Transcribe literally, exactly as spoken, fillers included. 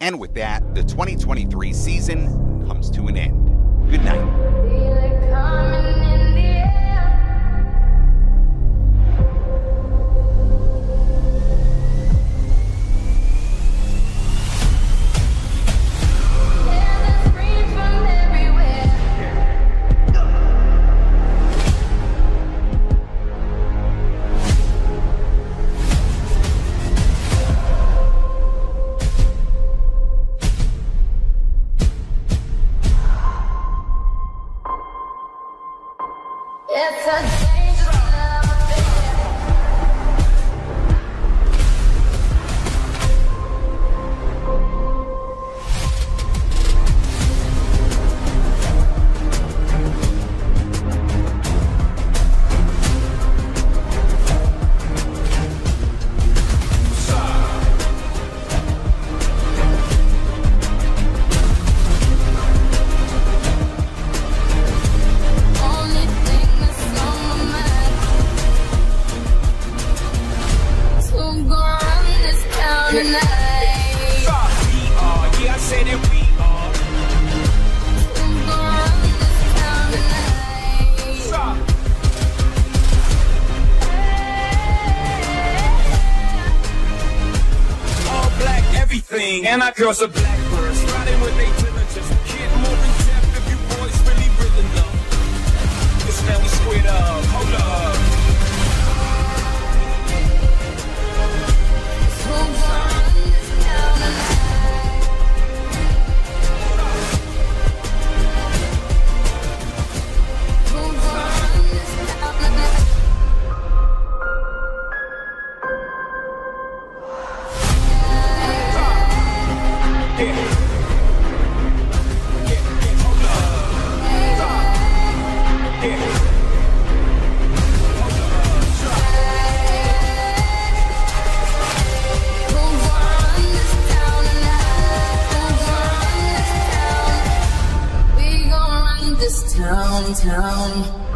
And with that, the twenty twenty-three season comes to an end. Good night. It's a dangerous and our girls are blackbirds, riding with they diligence. Kid more than death if you boys really really know. This now we squared up, hold up. town, town.